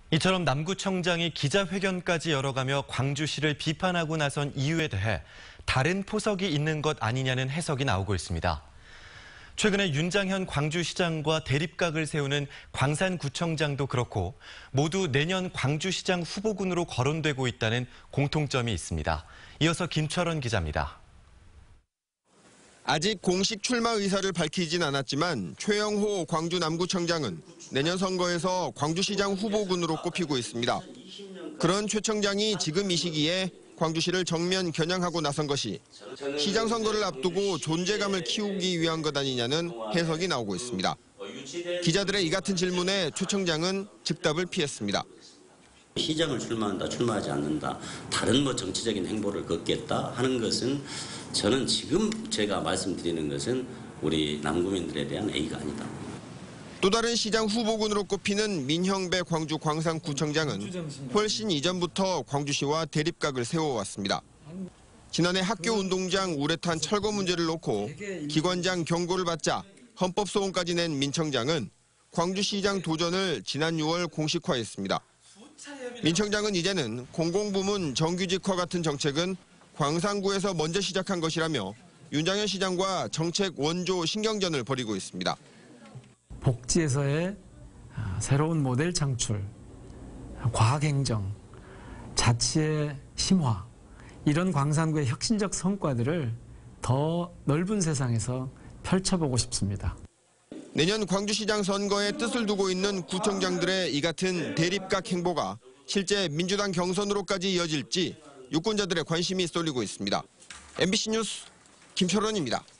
이처럼 남구청장이 기자회견까지 열어가며 광주시를 비판하고 나선 이유에 대해 다른 포석이 있는 것 아니냐는 해석이 나오고 있습니다. 최근에 윤장현 광주시장과 대립각을 세우는 광산구청장도 그렇고 모두 내년 광주시장 후보군으로 거론되고 있다는 공통점이 있습니다. 이어서 김철원 기자입니다. 아직 공식 출마 의사를 밝히진 않았지만 최영호 광주 남구청장은 내년 선거에서 광주시장 후보군으로 꼽히고 있습니다. 그런 최 청장이 지금 이 시기에 광주시를 정면 겨냥하고 나선 것이 시장 선거를 앞두고 존재감을 키우기 위한 것 아니냐는 해석이 나오고 있습니다. 기자들의 이 같은 질문에 최 청장은 즉답을 피했습니다. 시장을 출마한다, 출마하지 않는다, 다른 정치적인 행보를 걷겠다 하는 것은 저는 지금 제가 말씀드리는 것은 우리 남구민들에 대한 A가 아니다. 또 다른 시장 후보군으로 꼽히는 민형배 광주 광산구청장은 훨씬 이전부터 광주시와 대립각을 세워왔습니다. 지난해 학교 운동장 우레탄 철거 문제를 놓고 기관장 경고를 받자 헌법소원까지 낸 민 청장은 광주시장 도전을 지난 6월 공식화했습니다. 민 청장은 이제는 공공부문 정규직화 같은 정책은 광산구에서 먼저 시작한 것이라며 윤장현 시장과 정책 원조 신경전을 벌이고 있습니다. 복지에서의 새로운 모델 창출, 과학행정, 자치의 심화, 이런 광산구의 혁신적 성과들을 더 넓은 세상에서 펼쳐보고 싶습니다. 내년 광주시장 선거에 뜻을 두고 있는 구청장들의 이 같은 대립각 행보가 실제 민주당 경선으로까지 이어질지 유권자들의 관심이 쏠리고 있습니다. MBC 뉴스 김철원입니다.